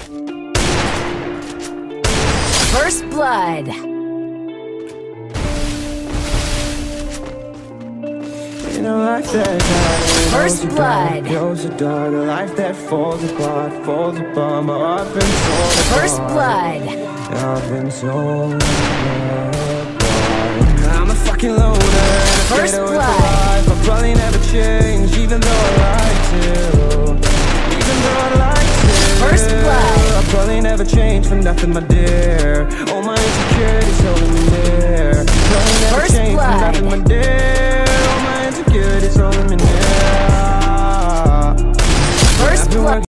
First blood. In a life that First blood. goes to dark, a life that falls apart, my heart been torn apart. First blood. I've been torn apart. I'm a fucking loner and I'm First afraid of blood. life. I'll probably never change, even though I like to. Even though I like to. First blood. I'll probably never change for nothing, my dear. All my insecurities holding me there. Probably never First change for blood. nothing, my dear. All my insecurities holding me there. First blood.